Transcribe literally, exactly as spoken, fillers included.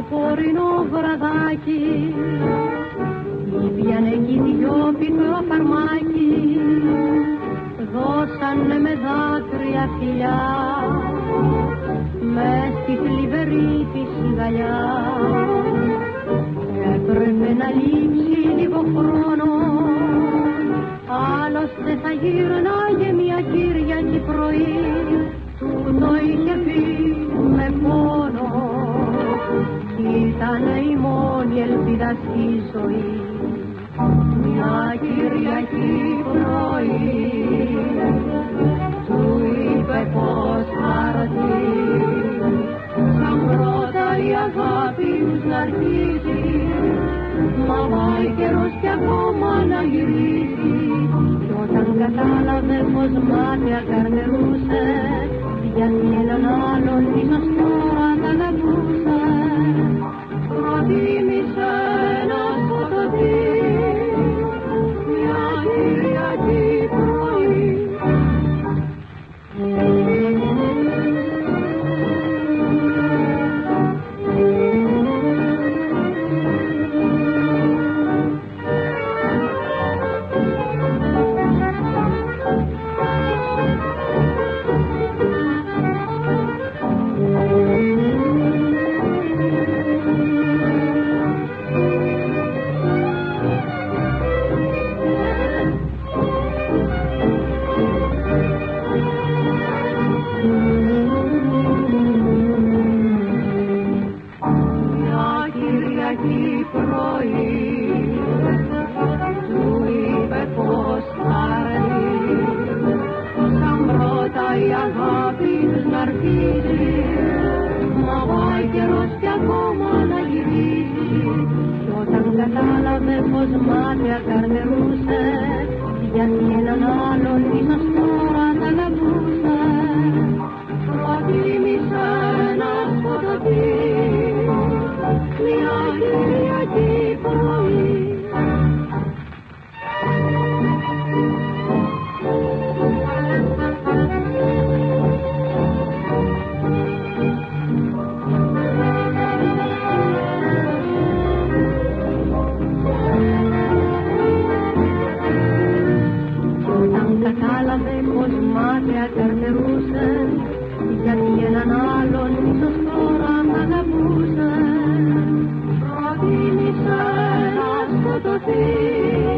πορεινό βραδάκι ήπιανε κι δυο πικρό φαρμάκι, δώσανε με δάκρυα φιλιά μες στη θλιβερή της αγκαλιά. Έπρεπε να λείψει λίγο χρόνο, άλλωστε θα γύρναγε μια Κυριακή πρωί, τούτο είχε πει με πόνο. Ήτανε η μόνη ελπίδα στη ζωή, μια Κυριακή πρωί. Του είπε πως θα έρθει, σαν πρώτα η αγάπη τους να αρχίσει, μα πάει καιρός κι ακόμα να γυρίσει. Κι όταν κατάλαβε πως μάτια καρτερούσε, γιατί έναν άλλον ίσως τώρα τα αγαπούσε, προτίμησε να σκοτωθεί μια Κυριακή πρωί. Κατάλαβε πως μάτια καρτερούσε, γιατί έναν άλλον ίσως τώρα τα αγαπούσε, προτίμησε να σκοτωθεί μια Κυριακή πρωί. Κατάλαβε πως μάτια καρτερούσε, γιατί έναν άλλον ίσως τώρα θα αγαπούσε, προτίμησε να σκοτωθεί